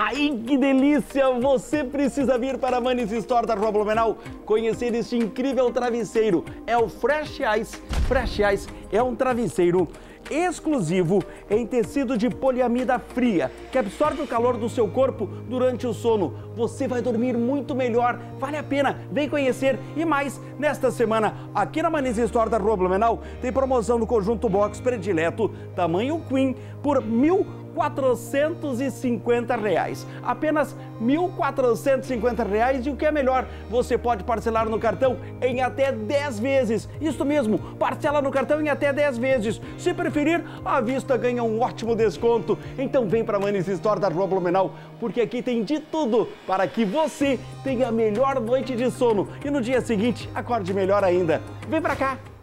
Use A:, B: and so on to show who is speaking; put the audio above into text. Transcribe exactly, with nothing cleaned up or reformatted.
A: Ai, que delícia! Você precisa vir para a Manis Store da Rua Blumenau conhecer este incrível travesseiro. É o Fresh Ice. Fresh Ice é um travesseiro exclusivo em tecido de poliamida fria, que absorve o calor do seu corpo durante o sono. Você vai dormir muito melhor, vale a pena, vem conhecer. E mais, nesta semana, aqui na Manis Store da Rua Blumenau, tem promoção no conjunto box predileto, tamanho Queen, por mil quatrocentos e cinquenta reais. Apenas mil quatrocentos e cinquenta reais, e o que é melhor, você pode parcelar no cartão em até dez vezes. Isso mesmo, parcela no cartão em até dez vezes. Se preferir, à vista ganha um ótimo desconto. Então vem para a Manis Store da Rua Blumenau, porque aqui tem de tudo para que você tenha a melhor noite de sono e no dia seguinte acorde melhor ainda. Vem para cá!